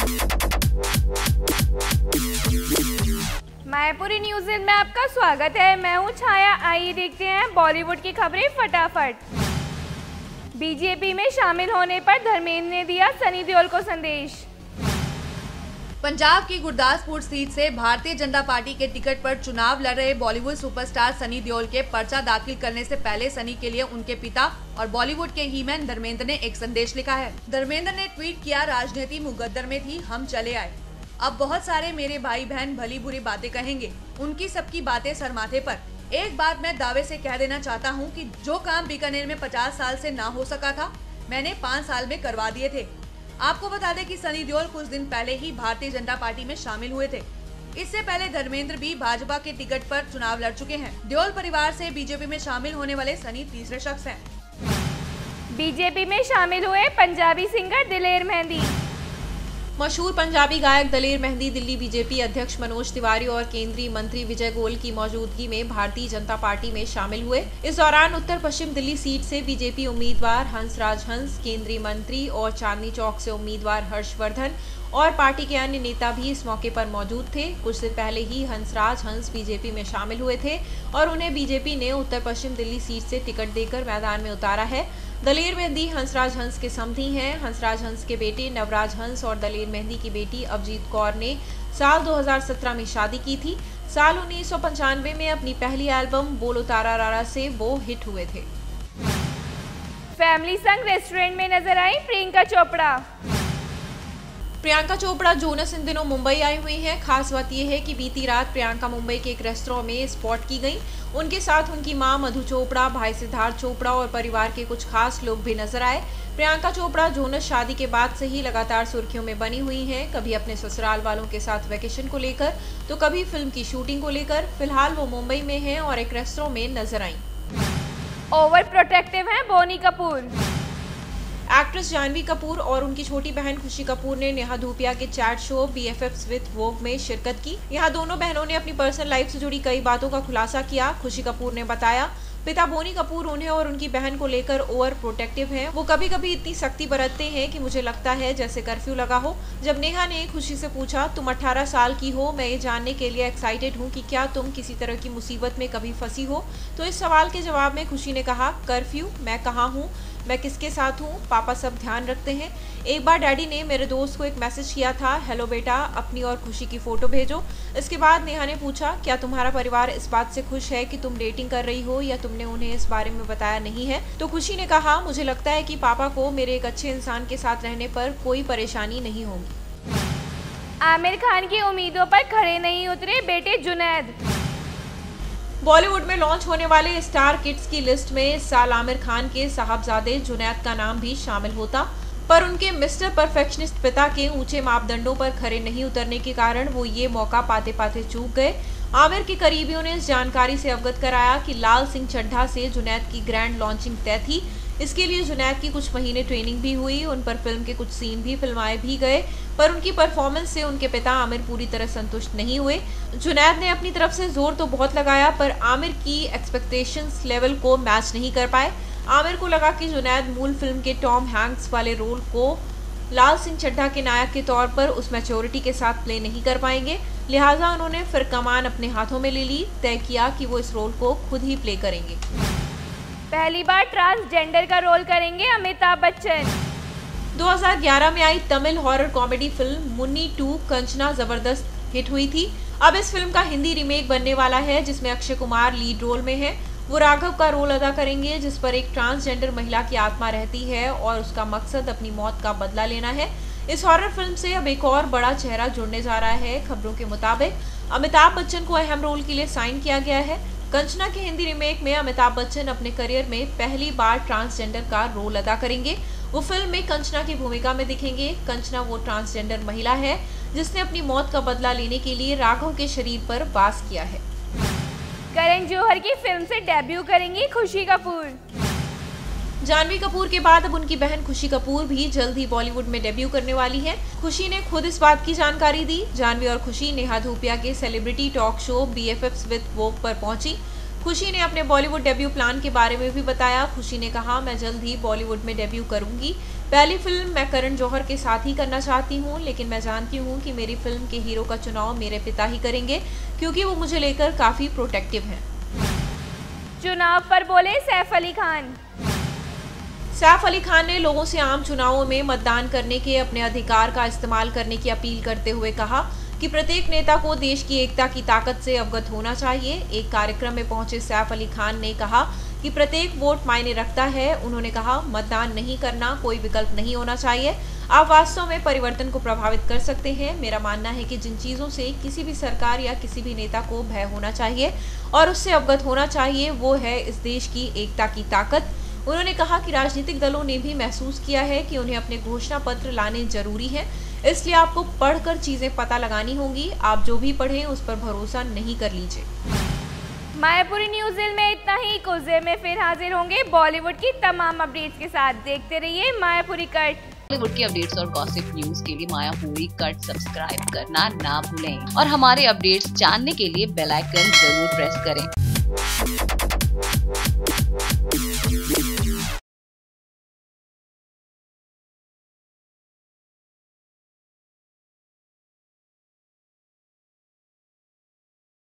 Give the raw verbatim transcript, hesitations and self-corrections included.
Mayapuri news में आपका स्वागत है। मैं हूं छाया। आइए देखते हैं बॉलीवुड की खबरें फटाफट। बीजेपी में शामिल होने पर धर्मेंद्र ने दिया सनी देओल को संदेश। पंजाब की गुरदासपुर सीट से भारतीय जनता पार्टी के टिकट पर चुनाव लड़ रहे बॉलीवुड सुपरस्टार सनी देओल के पर्चा दाखिल करने से पहले सनी के लिए उनके पिता और बॉलीवुड के हीमैन धर्मेंद्र ने एक संदेश लिखा है। धर्मेंद्र ने ट्वीट किया, राजनीति मुकद्दर में थी, हम चले आए। अब बहुत सारे मेरे भाई बहन भली बुरी बातें कहेंगे, उनकी सबकी बातें सर माथे पर। एक बात मैं दावे से कह देना चाहता हूँ कि जो काम बीकानेर में पचास साल से ना हो सका था, मैंने पाँच साल में करवा दिए थे। आपको बता दें कि सनी देओल कुछ दिन पहले ही भारतीय जनता पार्टी में शामिल हुए थे। इससे पहले धर्मेंद्र भी भाजपा के टिकट पर चुनाव लड़ चुके हैं। देओल परिवार से बीजेपी में शामिल होने वाले सनी तीसरे शख्स हैं। बीजेपी में शामिल हुए पंजाबी सिंगर दिलेर मेहंदी। मशहूर पंजाबी गायक दलेर मेहंदी दिल्ली बीजेपी अध्यक्ष मनोज तिवारी और केंद्रीय मंत्री विजय गोयल की मौजूदगी में भारतीय जनता पार्टी में शामिल हुए। इस दौरान उत्तर पश्चिम दिल्ली सीट से बीजेपी उम्मीदवार हंसराज हंस, केंद्रीय मंत्री और चांदनी चौक से उम्मीदवार हर्षवर्धन और पार्टी के अन्य नेता भी इस मौके पर मौजूद थे। कुछ दिन पहले ही हंसराज हंस बीजेपी में शामिल हुए थे और उन्हें बीजेपी ने उत्तर पश्चिम दिल्ली सीट से टिकट देकर मैदान में उतारा है। दलेर मेहंदी हंसराज हंस के समधी हैं। हंसराज हंस के बेटे नवराज हंस और दलेर मेहंदी की बेटी अवजीत कौर ने साल दो हज़ार सत्रह में शादी की थी। साल उन्नीस सौ पंचानवे में अपनी पहली एल्बम बोलो तारा रारा से वो हिट हुए थे। फैमिली संग रेस्टोरेंट में नजर आई प्रियंका चोपड़ा। प्रियंका चोपड़ा जोनस इन दिनों मुंबई आई हुई हैं। खास बात यह है कि बीती रात प्रियंका मुंबई के एक रेस्टोरेंट में स्पॉट की गई। उनके साथ उनकी मां मधु चोपड़ा, भाई सिद्धार्थ चोपड़ा और परिवार के कुछ खास लोग भी नजर आए। प्रियंका चोपड़ा जोनस शादी के बाद से ही लगातार सुर्खियों में बनी हुई हैं, कभी अपने ससुराल वालों के साथ वेकेशन को लेकर तो कभी फिल्म की शूटिंग को लेकर। फिलहाल वो मुंबई में हैं और एक रेस्टोरेंट में नजर आई। ओवर प्रोटेक्टिव हैं बोनी कपूर। एक्ट्रेस जानवी कपूर और उनकी छोटी बहन खुशी कपूर ने नेहा धूपिया के chat show B F Fs with Vogue में शिरकत की। यहाँ दोनों बहनों ने अपनी पर्सनल लाइफ से जुड़ी कई बातों का खुलासा किया। खुशी कपूर ने बताया, पिता बोनी कपूर उन्हें और उनकी बहन को लेकर ओवर प्रोटेक्टिव हैं। वो कभी कभी इतनी सख्ती बरतते हैं कि मुझे लगता है जैसे कर्फ्यू लगा हो। जब नेहा ने खुशी से पूछा, तुम अठारह साल की हो, मैं ये जानने के लिए एक्साइटेड हूँ कि क्या तुम किसी तरह की मुसीबत में कभी फंसी हो, तो इस सवाल के जवाब में खुशी ने कहा, कर्फ्यू, मैं कहाँ हूँ, मैं किसके साथ हूँ, पापा सब ध्यान रखते हैं। एक बार डैडी ने मेरे दोस्त को एक मैसेज किया था, हेलो बेटा, अपनी और खुशी की फोटो भेजो। इसके बाद नेहा ने पूछा, क्या तुम्हारा परिवार इस बात से खुश है कि तुम डेटिंग कर रही हो या तुमने उन्हें इस बारे में बताया नहीं है? तो खुशी ने कहा, मुझे लगता है कि पापा को मेरे एक अच्छे इंसान के साथ रहने पर कोई परेशानी नहीं होगी। आमिर खान की उम्मीदों पर खड़े नहीं उतरे बेटे जुनैद। बॉलीवुड में लॉन्च होने वाले स्टार किड्स की लिस्ट में इस साल आमिर खान के साहबजादे जुनैद का नाम भी शामिल होता, पर उनके मिस्टर परफेक्शनिस्ट पिता के ऊंचे मापदंडों पर खरे नहीं उतरने के कारण वो ये मौका पाते पाते चूक गए। आमिर के करीबियों ने इस जानकारी से अवगत कराया कि लाल सिंह चड्ढा से जुनैद की ग्रैंड लॉन्चिंग तय थी। इसके लिए जुनैद की कुछ महीने ट्रेनिंग भी हुई, उन पर फिल्म के कुछ सीन भी फिल्माए भी गए, पर उनकी परफॉर्मेंस से उनके पिता आमिर पूरी तरह संतुष्ट नहीं हुए। जुनैद ने अपनी तरफ से जोर तो बहुत लगाया, पर आमिर की एक्सपेक्टेशंस लेवल को मैच नहीं कर पाए। आमिर को लगा कि जुनैद मूल फिल्म के टॉम हैंक्स वाले रोल को लाल सिंह चड्ढा के नायक के तौर पर उस मैच्योरिटी के साथ प्ले नहीं कर पाएंगे, लिहाजा उन्होंने फिर कमान अपने हाथों में ले ली। तय किया कि वो इस रोल को खुद ही प्ले करेंगे। पहली बार ट्रांसजेंडर का रोल करेंगे अमिताभ बच्चन। दो हज़ार ग्यारह में आई Tamil horror comedy film Muni two Kanchana जबरदस्त हिट हुई थी। अब इस फिल्म का हिंदी रीमेक बनने वाला है, जिसमें अक्षय कुमार लीड रोल में है। वो राघव का रोल अदा करेंगे, जिस पर एक ट्रांसजेंडर महिला की आत्मा रहती है और उसका मकसद अपनी मौत का बदला लेना है। इस हॉरर फिल्म से अब एक और बड़ा चेहरा जुड़ने जा रहा है। खबरों के मुताबिक अमिताभ बच्चन को अहम रोल के लिए साइन किया गया है। कंचना के हिंदी रीमेक में अमिताभ बच्चन अपने करियर में पहली बार ट्रांसजेंडर का रोल अदा करेंगे। वो फिल्म में कंचना की भूमिका में दिखेंगे। कंचना वो ट्रांसजेंडर महिला है जिसने अपनी मौत का बदला लेने के लिए राघव के शरीर पर वास किया है। करण जौहर की फिल्म से डेब्यू करेंगी खुशी कपूर। जानवी कपूर के बाद अब उनकी बहन खुशी कपूर भी जल्द ही बॉलीवुड में डेब्यू करने वाली है। खुशी ने खुद इस बात की जानकारी दी। जानवी और खुशी नेहा धूपिया के celebrity talk show B F Fs with Vogue पर पहुंची। खुशी ने अपने बॉलीवुड डेब्यू प्लान के बारे में भी बताया। खुशी ने कहा, मैं जल्द ही बॉलीवुड में डेब्यू करूंगी। पहली फिल्म मैं करण जौहर के साथ ही करना चाहती हूं, लेकिन मैं जानती हूं कि मेरी फिल्म के हीरो का चुनाव मेरे पिता ही करेंगे, क्योंकि वो मुझे लेकर काफी प्रोटेक्टिव हैं। चुनाव पर बोले सैफ अली खान। सैफ अली खान ने लोगों से आम चुनावों में मतदान करने के अपने अधिकार का इस्तेमाल करने की अपील करते हुए कहा कि प्रत्येक नेता को देश की एकता की ताकत से अवगत होना चाहिए। एक कार्यक्रम में पहुंचे सैफ अली खान ने कहा कि प्रत्येक वोट मायने रखता है। उन्होंने कहा, मतदान नहीं करना कोई विकल्प नहीं होना चाहिए। आप वास्तव में परिवर्तन को प्रभावित कर सकते हैं। मेरा मानना है कि जिन चीजों से किसी भी सरकार या किसी भी नेता को भय होना चाहिए और उससे अवगत होना चाहिए, वो है इस देश की एकता की ताकत। उन्होंने कहा कि राजनीतिक दलों ने भी महसूस किया है कि उन्हें अपने घोषणा पत्र लाने जरूरी है, इसलिए आपको पढ़कर चीजें पता लगानी होंगी। आप जो भी पढ़ें उस पर भरोसा नहीं कर लीजिए। मायापुरी न्यूज़ में इतना ही। कुछ देर में फिर हाजिर होंगे बॉलीवुड की तमाम अपडेट्स के साथ। देखते रहिए मायापुरी कट। बॉलीवुड की अपडेट्स और गॉसिप न्यूज के लिए मायापुरी कट सब्सक्राइब करना ना भूलें और हमारे अपडेट्स जानने के लिए बेल आइकन जरूर प्रेस करें।